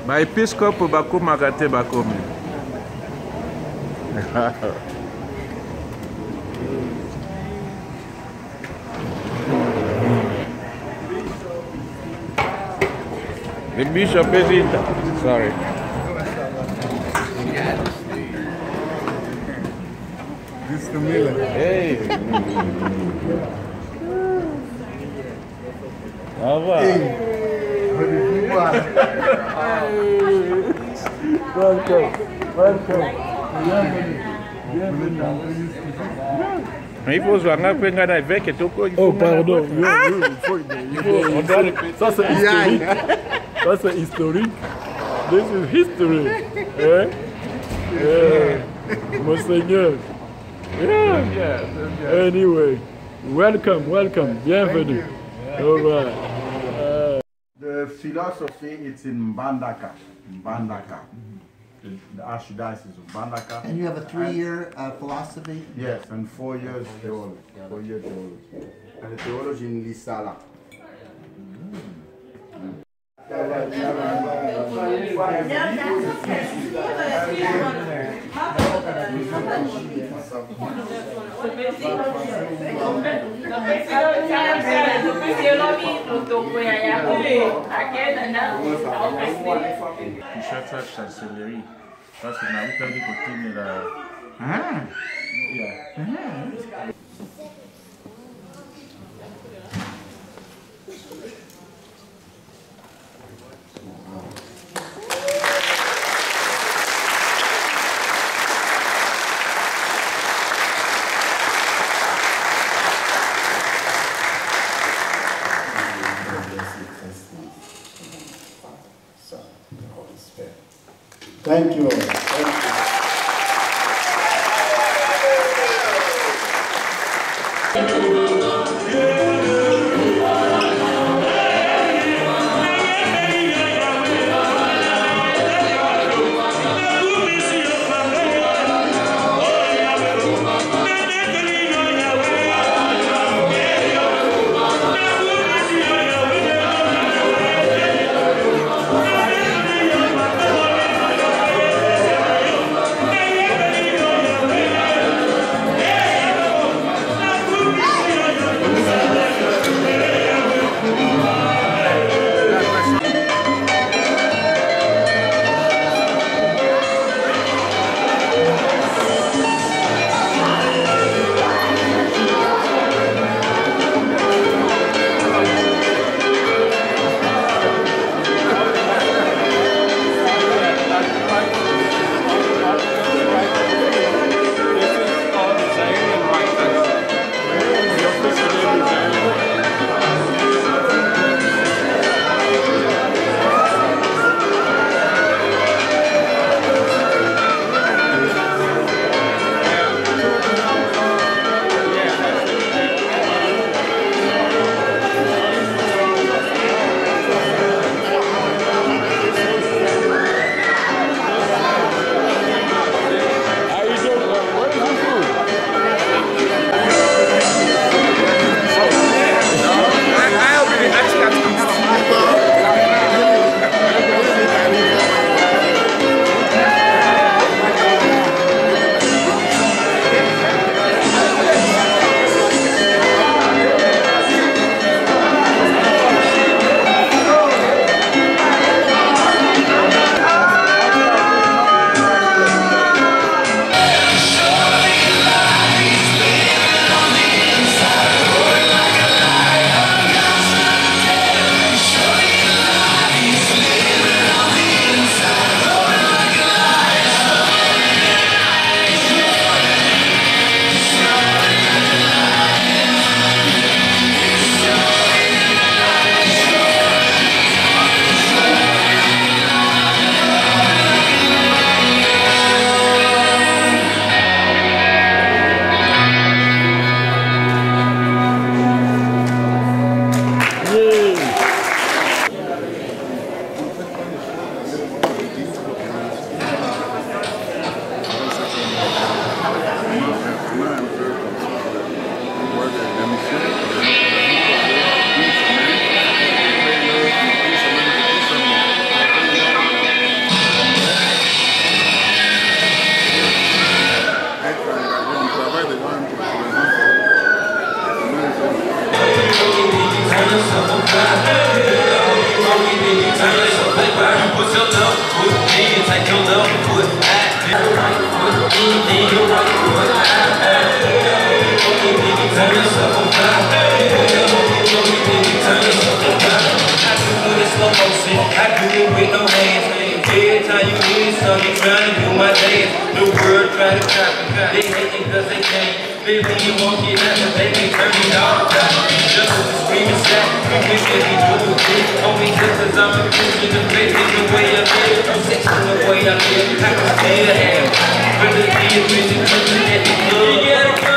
My episcopal bako magate bako mi. The bishop is in there. Sorry. This the Miller. Hey. Au revoir. Welcome. Welcome. Bienvenue. Mais il faut jouer un peu avec et tout. Oh, pardon. Ça, c'est historique. Ça, c'est historique. This is history. Eh? Yeah. Monseigneur. Yeah. Anyway, welcome. Bienvenue. All right. The philosophy is in Mbandaka. The Archdiocese of Mbandaka. And you have a 3-year philosophy? Yes, and 4 years theology. 4-year theology. And the theology in Lisala. Kishasa chancellerie. Ça c'est na utali kotine la. Yeah. Thank you. Thank you. I do it with no hands. Every time you need something, you trying to do my dance. The world try to copy. They hating cause they can't. They leave you walking out and they can turn it off. Just with the screaming sack, we wish that he do it. Only just as I'm a Christian, the faith is the way I live. No sex in the way I live. I can still have. Whether it be a vision, something that you love.